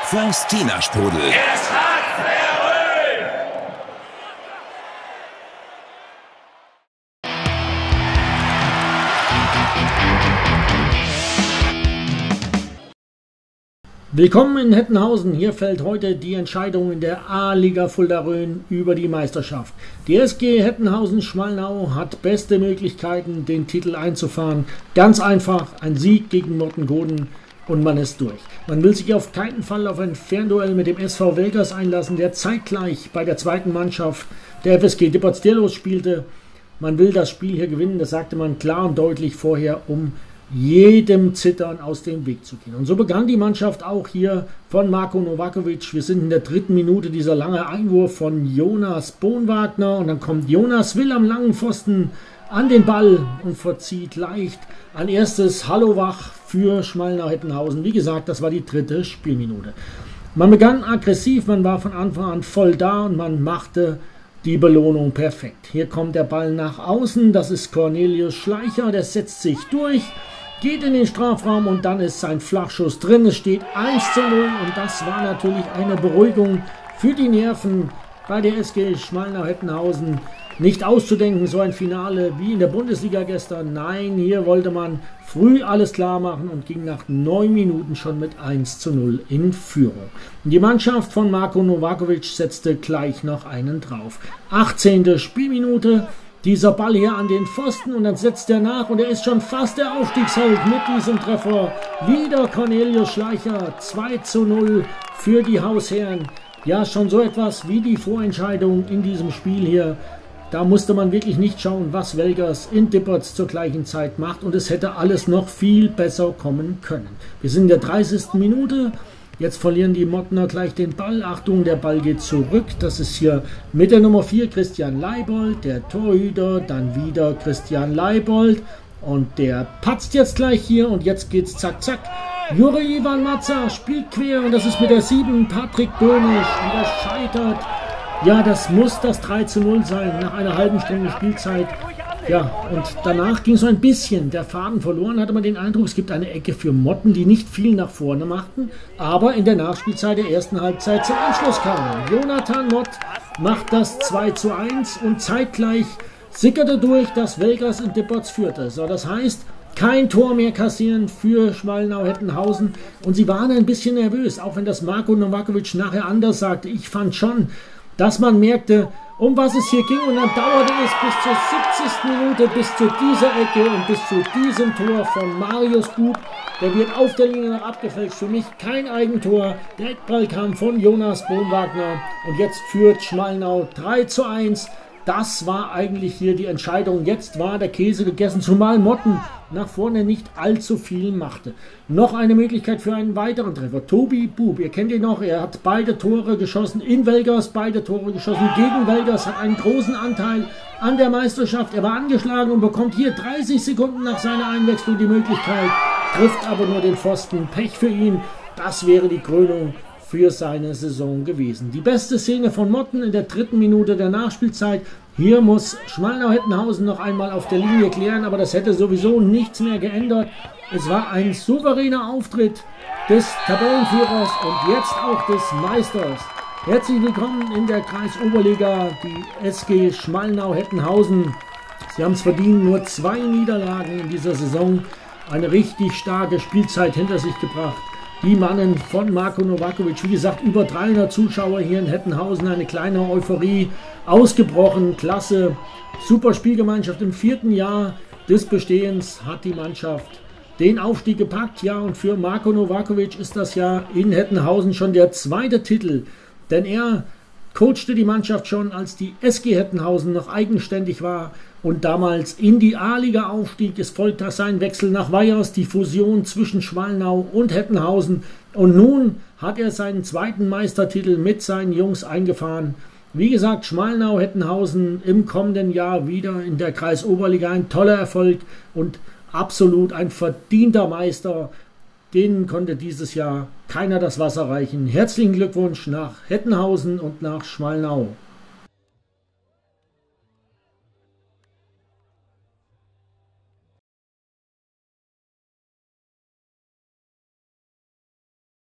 Faustina-Sprudel. Es hat Veröl! Willkommen in Hettenhausen. Hier fällt heute die Entscheidung in der A-Liga Fulda Rhön über die Meisterschaft. Die SG Hettenhausen-Schmalnau hat beste Möglichkeiten, den Titel einzufahren. Ganz einfach, ein Sieg gegen Mottengoden und man ist durch. Man will sich auf keinen Fall auf ein Fernduell mit dem SV Velgers einlassen, der zeitgleich bei der zweiten Mannschaft der FSG Dippertz-Dirlos spielte. Man will das Spiel hier gewinnen, das sagte man klar und deutlich vorher, um jedem Zittern aus dem Weg zu gehen. Und so begann die Mannschaft auch hier von Marko Novakovic. Wir sind in der 3. Minute, dieser lange Einwurf von Jonas Bohnwagner und dann kommt Jonas Will am langen Pfosten an den Ball und verzieht leicht ein erstes Hallowach für Schmalnau-Hettenhausen. Wie gesagt, das war die 3. Spielminute. Man begann aggressiv, man war von Anfang an voll da und man machte die Belohnung perfekt. Hier kommt der Ball nach außen, das ist Cornelius Schleicher, der setzt sich durch, geht in den Strafraum und dann ist sein Flachschuss drin. Es steht 1:0 und das war natürlich eine Beruhigung für die Nerven bei der SG Schmalnau-Hettenhausen. Nicht auszudenken, so ein Finale wie in der Bundesliga gestern. Nein, hier wollte man früh alles klar machen und ging nach 9 Minuten schon mit 1:0 in Führung. Die Mannschaft von Marko Novakovic setzte gleich noch einen drauf. 18. Spielminute. Dieser Ball hier an den Pfosten und dann setzt er nach und er ist schon fast der Aufstiegsheld mit diesem Treffer. Wieder Cornelius Schleicher, 2:0 für die Hausherren. Ja, schon so etwas wie die Vorentscheidung in diesem Spiel hier. Da musste man wirklich nicht schauen, was Velgers in Dippertz zur gleichen Zeit macht und es hätte alles noch viel besser kommen können. Wir sind in der 30. Minute. Jetzt verlieren die Mottner gleich den Ball. Achtung, der Ball geht zurück. Das ist hier mit der Nummer 4 Christian Leibold, der Torhüter. Dann wieder Christian Leibold. Und der patzt jetzt gleich hier. Und jetzt geht's zack, zack. Juri Ivan Matza spielt quer. Und das ist mit der 7 Patrick Böhnisch. Und er scheitert. Ja, das muss das 3:0 sein. Nach einer halben Stunde Spielzeit. Ja, und danach ging so ein bisschen der Faden verloren, hatte man den Eindruck, es gibt eine Ecke für Motten, die nicht viel nach vorne machten, aber in der Nachspielzeit der ersten Halbzeit zum Anschluss kamen. Jonathan Mott macht das 2:1 und zeitgleich sickerte durch, dass Velgers in Dippertz führte. So, das heißt, kein Tor mehr kassieren für Schmalnau-Hettenhausen und sie waren ein bisschen nervös, auch wenn das Marko Novakovic nachher anders sagte. Ich fand schon, dass man merkte, um was es hier ging und dann dauerte es bis zur 70. Minute, bis zu dieser Ecke und bis zu diesem Tor von Marius Bub. Der wird auf der Linie noch abgefälscht. Für mich kein Eigentor. Der Eckball kam von Jonas Bohnwagner und jetzt führt Schmalnau 3:1. Das war eigentlich hier die Entscheidung. Jetzt war der Käse gegessen, zumal Motten nach vorne nicht allzu viel machte. Noch eine Möglichkeit für einen weiteren Treffer. Tobi Bub, ihr kennt ihn noch, er hat beide Tore geschossen in Velgers, beide Tore geschossen gegen Velgers, hat einen großen Anteil an der Meisterschaft. Er war angeschlagen und bekommt hier 30 Sekunden nach seiner Einwechslung die Möglichkeit, trifft aber nur den Pfosten. Pech für ihn, das wäre die Krönung für seine Saison gewesen. Die beste Szene von Motten in der 3. Minute der Nachspielzeit. Hier muss Schmalnau-Hettenhausen noch einmal auf der Linie klären, aber das hätte sowieso nichts mehr geändert. Es war ein souveräner Auftritt des Tabellenführers und jetzt auch des Meisters. Herzlich willkommen in der Kreisoberliga, die SG Schmalnau-Hettenhausen. Sie haben es verdient, nur 2 Niederlagen in dieser Saison, eine richtig starke Spielzeit hinter sich gebracht. Die Mannen von Marko Novakovic, wie gesagt, über 300 Zuschauer hier in Hettenhausen, eine kleine Euphorie ausgebrochen, klasse, super Spielgemeinschaft. Im 4. Jahr des Bestehens hat die Mannschaft den Aufstieg gepackt. Ja, und für Marko Novakovic ist das ja in Hettenhausen schon der 2. Titel, denn er coachte die Mannschaft schon, als die SG Hettenhausen noch eigenständig war und damals in die A-Liga aufstieg. Es folgte sein Wechsel nach Weyers, die Fusion zwischen Schmalnau und Hettenhausen. Und nun hat er seinen 2. Meistertitel mit seinen Jungs eingefahren. Wie gesagt, Schmalnau-Hettenhausen im kommenden Jahr wieder in der Kreisoberliga. Ein toller Erfolg und absolut ein verdienter Meister. Denen konnte dieses Jahr keiner das Wasser reichen. Herzlichen Glückwunsch nach Hettenhausen und nach Schmalnau.